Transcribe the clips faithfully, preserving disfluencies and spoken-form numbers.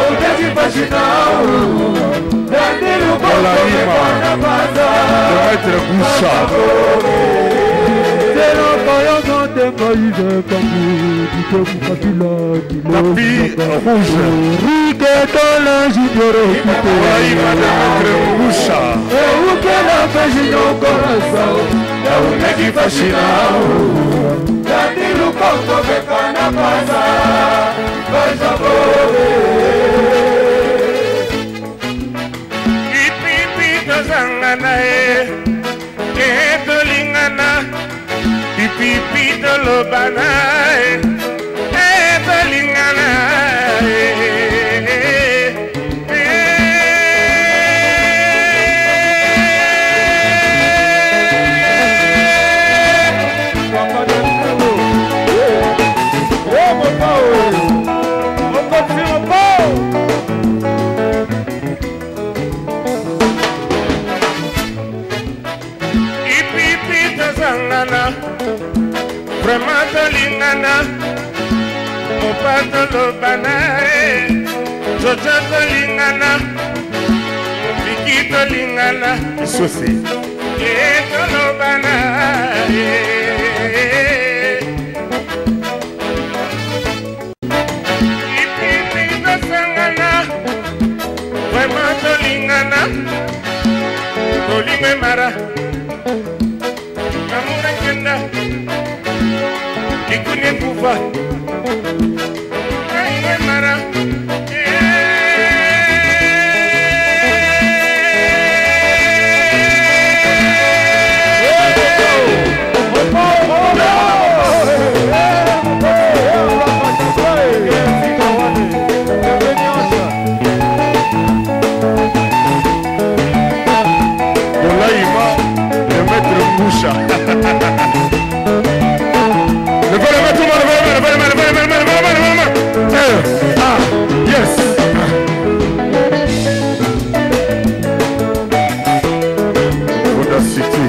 Tapis rouge. Pipi de l'Obana, eh, Belingana, vraiment Tolingana, mon pas Tolobana, Jojo Tolingana, Vicky Tolingana, Souci. et Tolobana. Ipi Tolingana, vraiment Tolingana, Tolingwe Mara, Amura Kenda. Ikune kufa Aine mara Bolaima, le maître Moucha. Ah, yes. Audacity.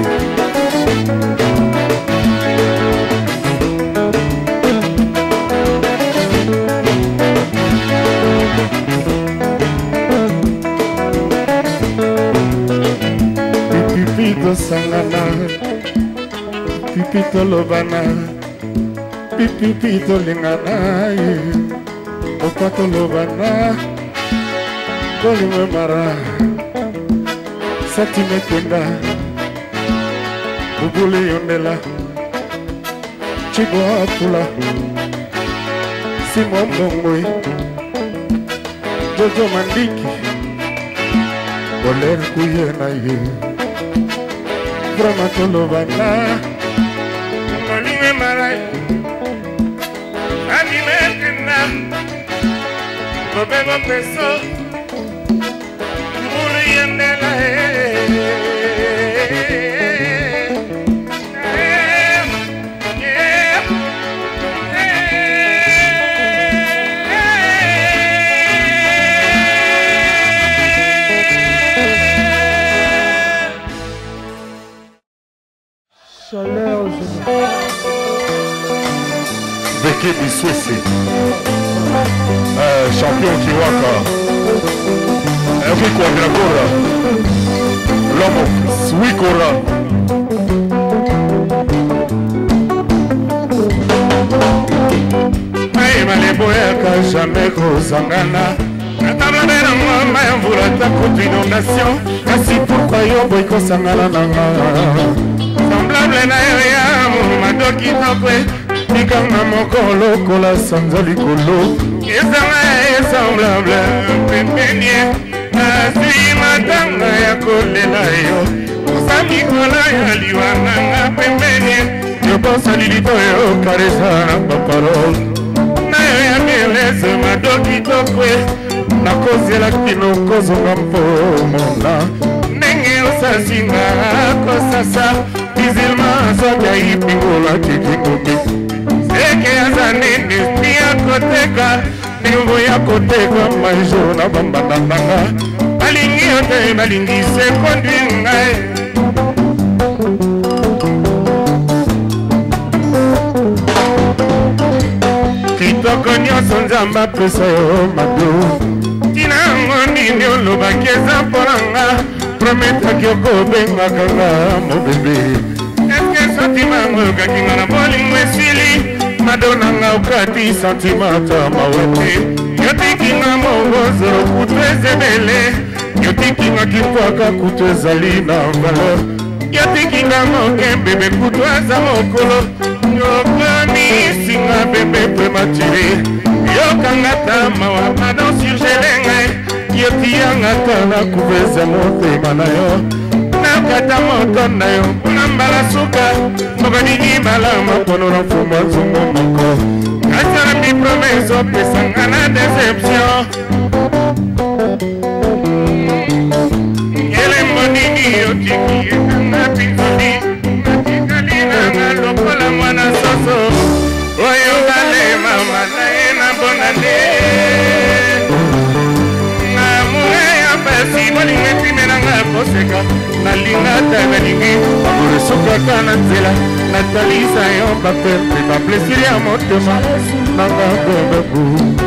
Pipito sangana, pipito lobana. Pipito lingana, opato lobana, dolime mara, satime kenda, ubule yondela, chibo apula, simon bongwe, jojo mandiki, boler kuye na ye, bramato lobana, dolime mara. Bobego peso Mulu yandela Chaleur, Beke Biswesi, euh, champion Kiwaka, Eric Wadragora, l'homme Swikora. Maïma les boyaka jamais kozangana. Natama bena mwama ya mvula takutu inondation. Kasi pourquoi yo boy kosangana nanga? Semblable na yo ya madoki tokwe. Nikanga mokolo kola sanza likolo. Ezanga semblable pembenie. Nasi matanga ya kolela yo. Osami kola ya liwanga pembenie. Yo bosa lilito yo karesa na parole. Na yo ya mielese madoki tokwe. Na kozela kino kozonga mpomona. Nenge osasinga kosasa. Bizilma soja ipingola kikingomi. Seke ya zanene pia koteka. Nimbo ya koteka majo na bambananga. Balingi yote balingi se conduire ngai. Kitoko nyonso nzamba pesa yo mado. nini olobaki eza mponanga prometaki okobengaka nga mobebe eske santima ngo okaki nga na bolingo esili madonanga okati santima ta mawete yotikinga mobozolo kutu ezebele yotikinga kimpwaka kutu ezali na valeur yotikinga moke bebe kutu aza mokolo yokonisinga bebe prematire yokanga ta mawa pardon surgelenga yotiyanga ta na kuveza motema na yo nakata moto na yo mpona mbala suka mokonini malama mpono na mfumo nzungu moko katala mi promese opesanga na deception elembo nini yotiki ekanga pinzoli natikali nanga lokola mwana soso oyo balema mama ye na bonane si bolingo epimelanga koseka nalinga ta nalingi amoresukaka na nzela natalisa yo bapepe baplesiri ya motema nanga bebeku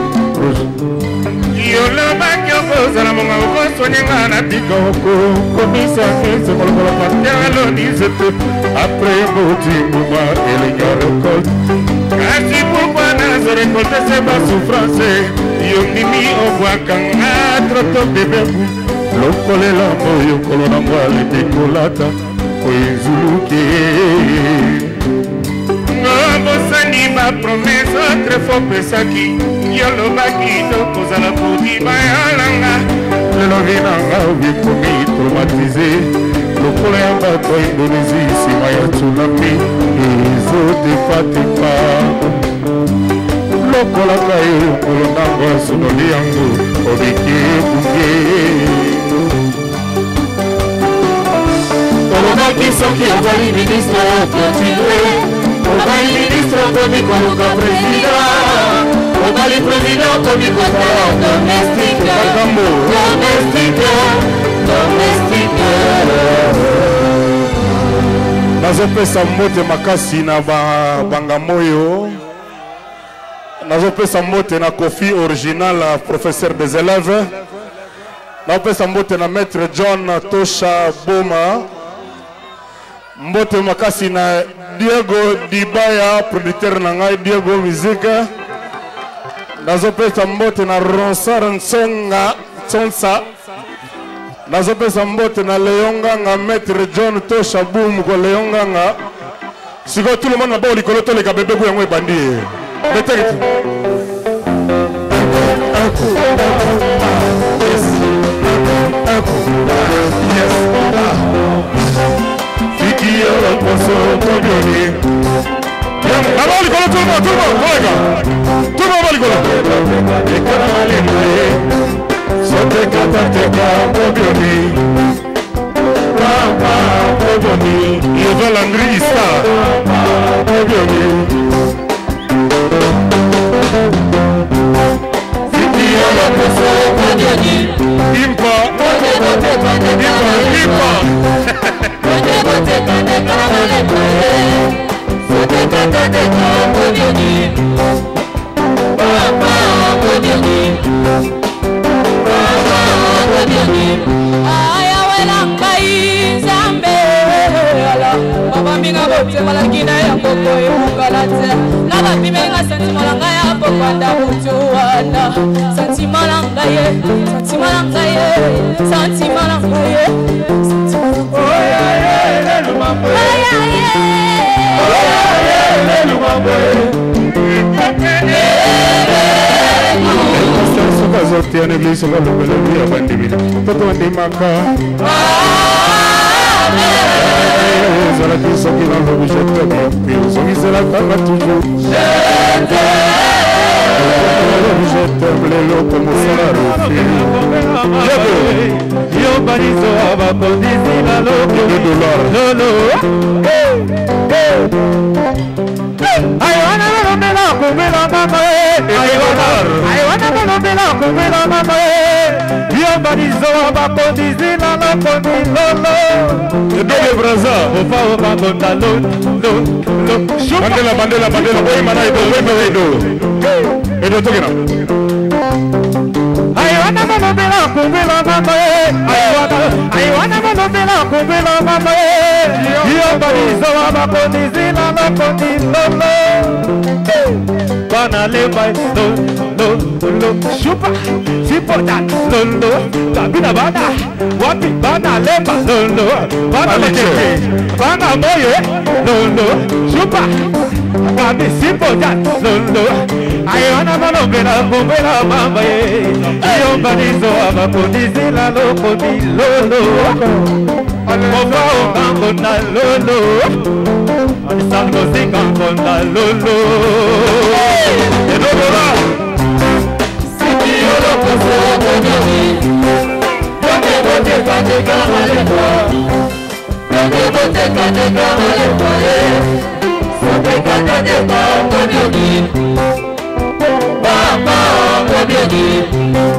yolobaki okozala monga okosonyenga na tika okokomisa kese kolokolo pateralonizete apres botimuma elenya recolte kasi pourkui nazo recolte se basouffrance yondimi obwakanga troto bebeku lokolela moyo kolo na ngwale tekolata oezuluke ngobosani bapromese otre fo pesaki yolobaki tokozala kodima yalanga lelo vinanga obikomi traumatize lokola ya bato ya indonésie nsima ya tsunami ezotepatepa lokolaka yo lokolo nango asonoli yango obiki ebunge olobaki soki ozali ministre okontinue obali ministre okomi koluka président obali président okomi kotala domestique domestique domestique nazopesa mbote makasi na bangamoyo nazopesa mbote na Kofi original professeur des élèves nazopesa mbote na maître John Tosha Boma mbote makasi na Diego Dibaya producteur na ngai Diego Musique nazopesa mbote na Ronsar Nsonga Tsonsa nazopesa mbote na Leonganga maître John Tosha Boom ko Leonganga siko tout le monde na bo likolo to le ka bebe ko yango ebandi Betek. Yes. Yes. Fiki yolo poso tobioni. Allons les colos tout le monde, tout le monde, collègue. Tout le monde les colos. Ekana malemaye. Sote kata teka tobioni. Papa tobioni. Yova Landry Issa. Tobioni. Impa, impa, impa. Baba minga bote malakina ya koko ebukalate na bapimenga sentiment langa ya pokanda butuwana sentiment langa ye sentiment langa ye sentiment langa ye oya ye le lumambo oya ye oya ye le lumambo soka zote ya neglise soka lobele ya bandimi toto ndimaka Zala qui sont qui dans le je t'aime, ils sont qui c'est la femme toujours. Je t'aime, je t'aime les lots comme ça la refile. Yo banizo aba bondisi la loco de dollar. No no. I wanna know me la come la mama. I wanna, I wanna know me la come la mama. Yo banizo aba bondisi la loco de dollar. Edobe Braza, ofa ofa konta lo lo lo. Bandela bandela bandela boy mana ido boy mana ido. Edo tokena. Ayo na mama bela kumbela kumbila mama I wanna I wanna kumbila kumbila mama Yo barizo abakondizila lokondi lolo Bana leba lo lo lo Shupa Sipo dan lolo Kabina bana Wapi bana leba lolo Bana leke Bana moye lolo Shupa Kabi sipo dan lolo Ayona malobela kumbela mama Yo barizo abakondizila lokondi lolo Mofa okambo na lolo Salgo zikambo na lolo Enobora Siki yolo kose okonyomi Yoke bote kate kama lewa Yoke bote kate kama lewa Soke kate deka okonyomi Bamba okonyomi